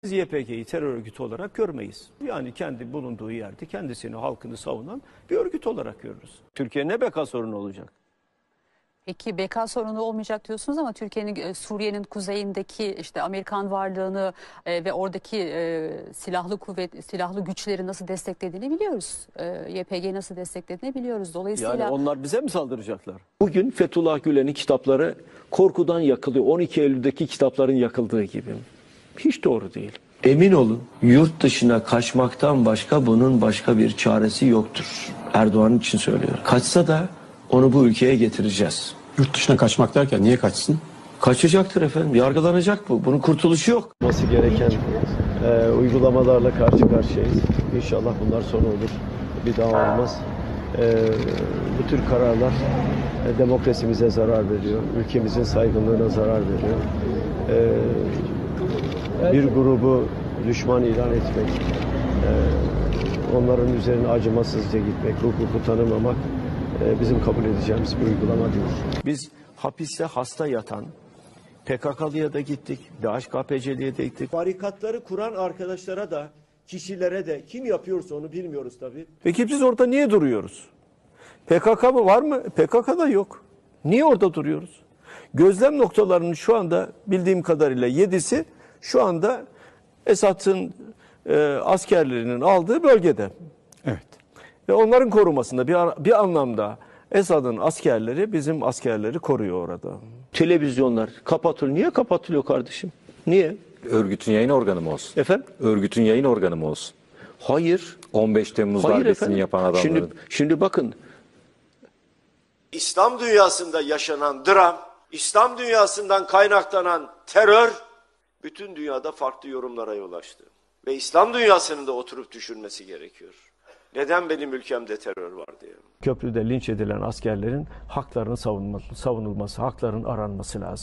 Biz YPG'yi terör örgütü olarak görmeyiz. Yani kendi bulunduğu yerde kendisini, halkını savunan bir örgüt olarak görürüz. Türkiye ne beka sorunu olacak? Peki BK sorunu olmayacak diyorsunuz ama Türkiye'nin Suriye'nin kuzeyindeki işte Amerikan varlığını ve oradaki silahlı güçleri nasıl desteklediğini biliyoruz. YPG nasıl desteklediğini biliyoruz. Dolayısıyla Yani onlar bize mi saldıracaklar? Bugün Fethullah Gülen'in kitapları korkudan yakılıyor. 12 Eylül'deki kitapların yakıldığı gibi. Hiç doğru değil. Emin olun, yurt dışına kaçmaktan başka bunun başka bir çaresi yoktur. Erdoğan için söylüyorum. Kaçsa da onu bu ülkeye getireceğiz. Yurt dışına kaçmak derken niye kaçsın? Kaçacaktır efendim, yargılanacak bu. Bunun kurtuluşu yok. Olması gereken uygulamalarla karşı karşıyayız. İnşallah bunlar son olur. Bir daha olmaz. Bu tür kararlar demokrasimize zarar veriyor. Ülkemizin saygınlığına zarar veriyor. Bir grubu düşman ilan etmek, onların üzerine acımasızca gitmek, hukuku tanımamak bizim kabul edeceğimiz bir uygulama değil. Biz hapiste hasta yatan PKK'lıya da gittik, DHKPC'liye de gittik. Barikatları kuran arkadaşlara da, kişilere de kim yapıyorsa onu bilmiyoruz tabii. Peki biz orada niye duruyoruz? PKK mı var mı? PKK da yok. Niye orada duruyoruz? Gözlem noktalarının şu anda bildiğim kadarıyla 7'si şu anda Esad'ın askerlerinin aldığı bölgede. Evet. Ve onların korumasında bir anlamda Esad'ın askerleri bizim askerleri koruyor orada. Televizyonlar kapatılıyor. Niye kapatılıyor kardeşim? Niye? Örgütün yayın organı mı olsun? Efendim? Örgütün yayın organı mı olsun? Hayır. 15 Temmuz Hayır darbesini efendim. yapan adamların. Şimdi bakın. İslam dünyasında yaşanan dram, İslam dünyasından kaynaklanan terör bütün dünyada farklı yorumlara yol açtı. Ve İslam dünyasının da oturup düşünmesi gerekiyor. Neden benim ülkemde terör var diye. Köprüde linç edilen askerlerin haklarının savunulması, haklarının aranması lazım.